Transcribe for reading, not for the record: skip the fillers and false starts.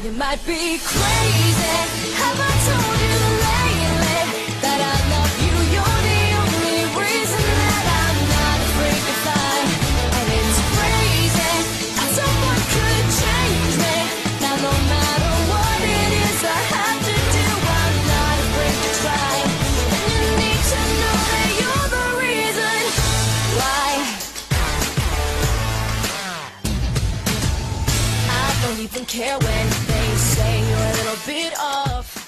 You might be crazy. Have I told you lately that I love you? You're the only reason that I'm not afraid to fly. And it's crazy how someone could change me. Now no matter what it is I have to do, I'm not afraid to try. And you need to know that you're the reason why. I don't even care when they say you're a little bit off.